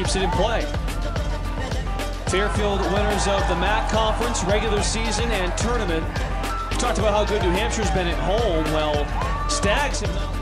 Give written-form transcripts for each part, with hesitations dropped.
keeps it in play. Fairfield winners of the MAC Conference, regular season and tournament. We talked about how good New Hampshire's been at home. Well, Stags have not.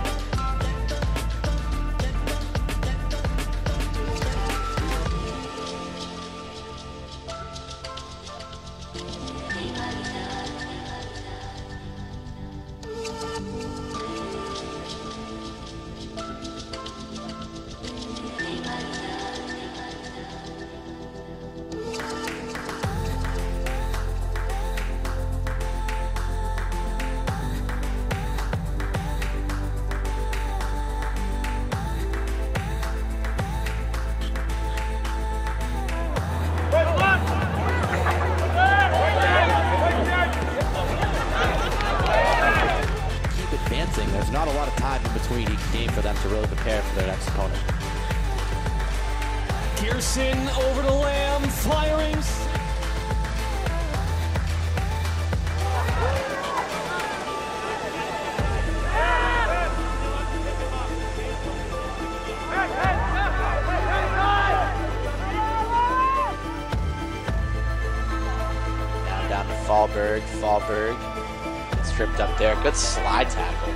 There's not a lot of time in between each game for them to really prepare for their next opponent. Pearson over to Lamb, firing. Down to Fallberg. Tripped up there. Good slide tackle.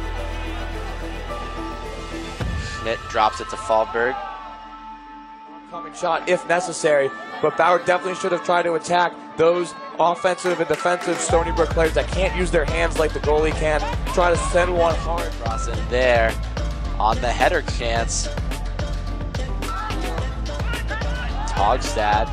Schmidt drops it to Fallberg. Coming shot if necessary, but Bauer definitely should have tried to attack those offensive and defensive Stony Brook players that can't use their hands like the goalie can. Try to send one hard. Cross in there on the header chance. Togstad.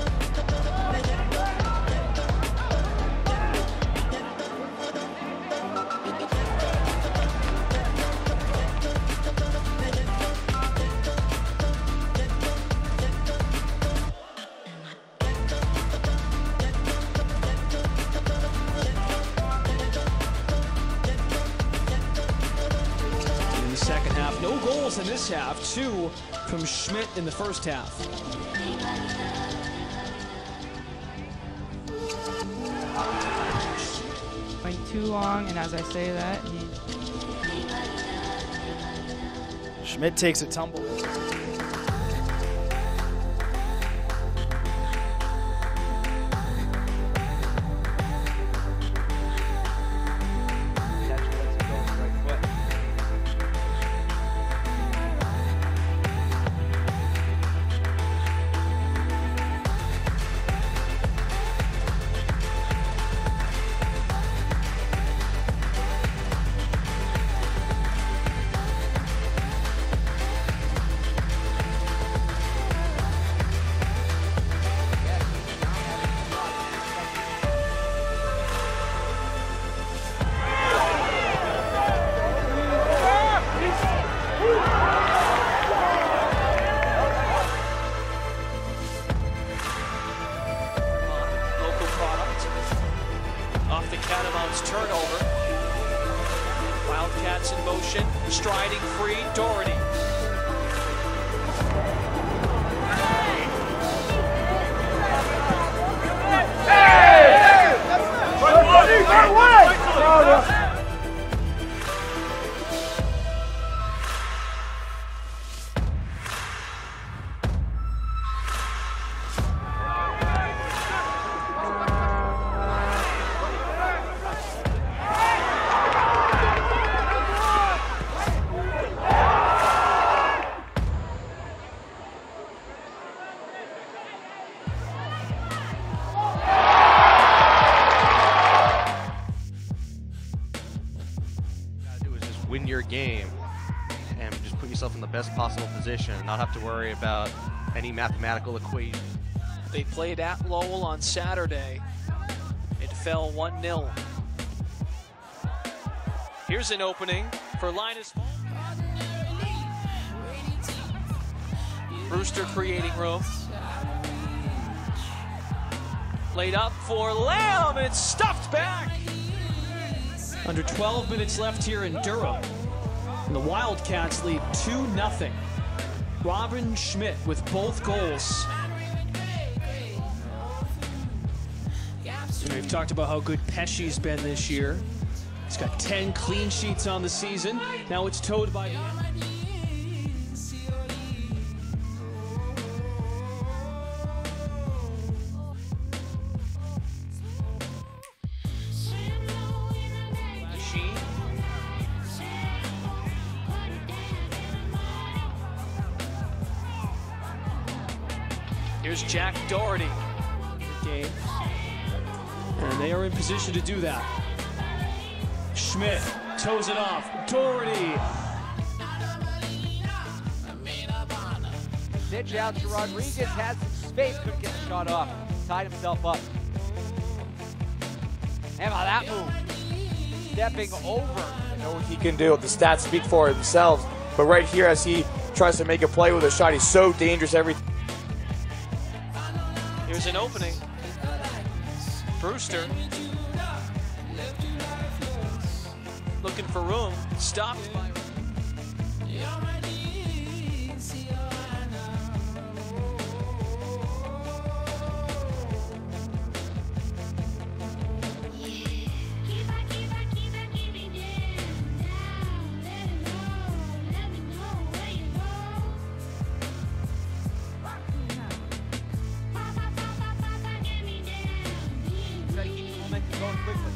Second half, no goals in this half, 2 from Schmidt in the first half. Went too long, and as I say that, Schmidt takes a tumble. Off the Catamounts turnover. Wildcats in motion, striding free, Doherty. Win your game and just put yourself in the best possible position and not have to worry about any mathematical equation. They played at Lowell on Saturday. It fell 1-0. Here's an opening for Linus. Brewster creating room. Laid up for Lamb, it's stuffed back. Under 12 minutes left here in Durham. And the Wildcats lead 2-0. Robin Schmidt with both goals. And we've talked about how good Pesci's been this year. He's got 10 clean sheets on the season. Now it's towed by... Here's Jack Doherty. Game. And they are in position to do that. Schmidt toes it off. Doherty. Pitch out to Rodriguez, has some space, couldn't get the shot off. Tied himself up. How about that move? Stepping over. I know what he can do. The stats speak for themselves. But right here, as he tries to make a play with a shot, he's so dangerous. Here's an opening. Brewster. Looking for room. Stopped by... Going quickly.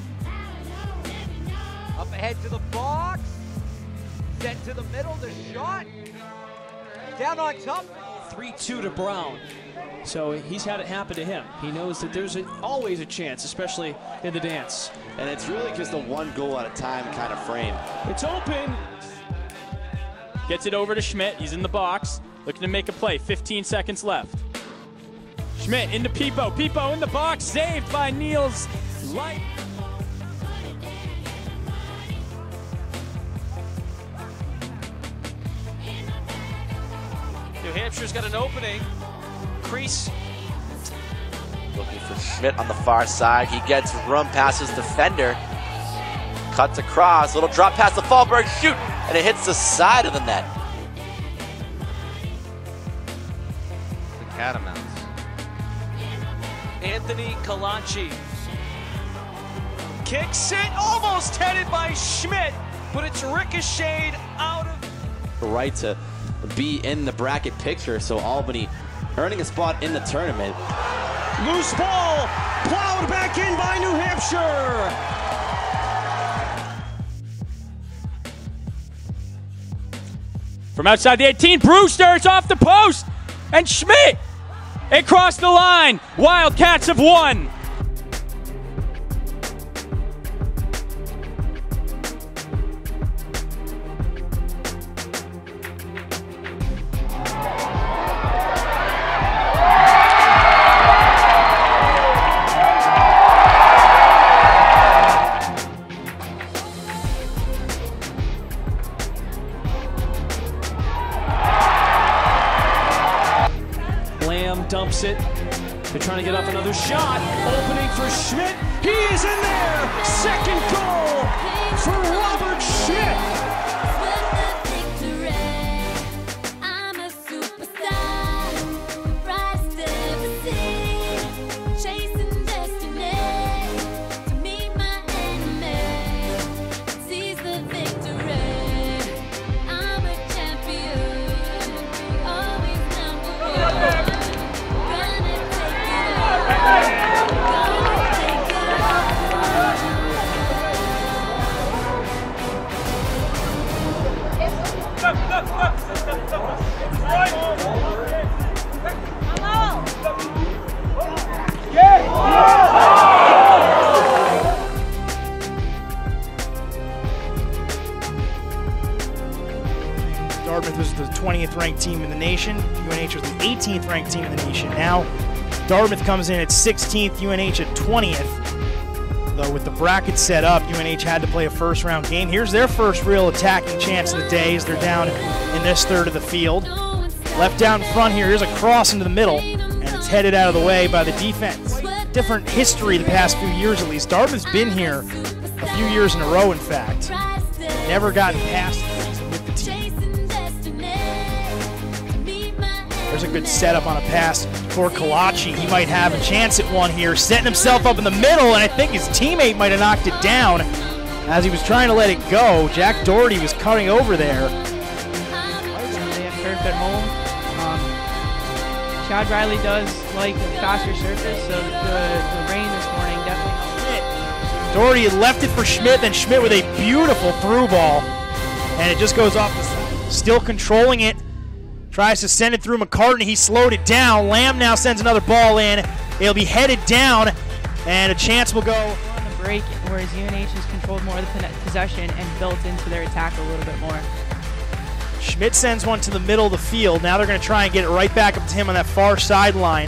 Up ahead to the box. Set to the middle, the shot. Down on top. 3-2 to Brown. So he's had it happen to him. He knows that there's always a chance, especially in the dance. And it's really just a one goal at a time kind of frame. It's open. Gets it over to Schmidt. He's in the box, looking to make a play. 15 seconds left. Schmidt into Pipo. Pipo in the box, saved by Niels Light. New Hampshire's got an opening. Crease. Looking for Schmidt on the far side. He gets room past his defender. Cuts across. Little drop past the Fallberg. Shoot! And it hits the side of the net. The Catamounts. Anthony Kalachi. Kicks it, almost headed by Schmidt, but it's ricocheted out of... The right to be in the bracket picture, so Albany earning a spot in the tournament. Loose ball, plowed back in by New Hampshire. From outside the 18, Brewster, it's off the post, and Schmidt across the line. Wildcats have won. Dumps it. They're trying to get off another shot. Opening for Schmidt. He is in there. Second goal for Robert Schmidt. Dartmouth was the 20th ranked team in the nation. UNH was the 18th ranked team in the nation. Now Dartmouth comes in at 16th, UNH at 20th. Though with the bracket set up, UNH had to play a first round game. Here's their first real attacking chance of the day as they're down in this third of the field. Left down front here, here's a cross into the middle, and it's headed out of the way by the defense. Different history the past few years at least. Dartmouth's been here a few years in a row, in fact. Never gotten past with the team. There's a good setup on a pass for Kalachi. He might have a chance at one here, setting himself up in the middle, and I think his teammate might have knocked it down as he was trying to let it go. Jack Doherty was cutting over there. They have turf at home. Chad Riley does like a faster surface, so the rain this morning definitely helped. Doherty had left it for Schmidt, then Schmidt with a beautiful through ball, and it just goes off the side. Still controlling it Tries to send it through McCartney. He slowed it down. Lamb now sends another ball in. It'll be headed down, and a chance will go on the break, whereas UNH has controlled more of the possession and built into their attack a little bit more. Schmidt sends one to the middle of the field. Now they're going to try and get it right back up to him on that far sideline.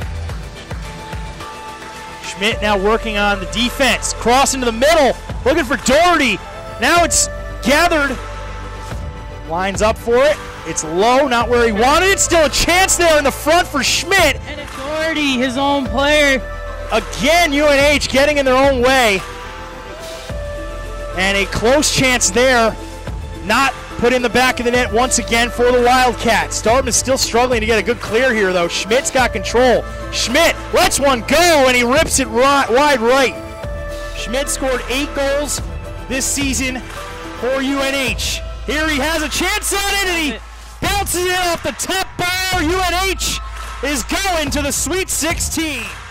Schmidt now working on the defense. Cross into the middle, looking for Doherty. Now it's gathered. Lines up for it. It's low, not where he wanted it. Still a chance there in the front for Schmidt. And it's Doherty, his own player. Again, UNH getting in their own way. And a close chance there. Not put in the back of the net once again for the Wildcats. Dartmouth still struggling to get a good clear here, though. Schmidt's got control. Schmidt lets one go, and he rips it wide right. Schmidt scored 8 goals this season for UNH. Here he has a chance at it, and he bounces it off the top bar. UNH is going to the Sweet 16.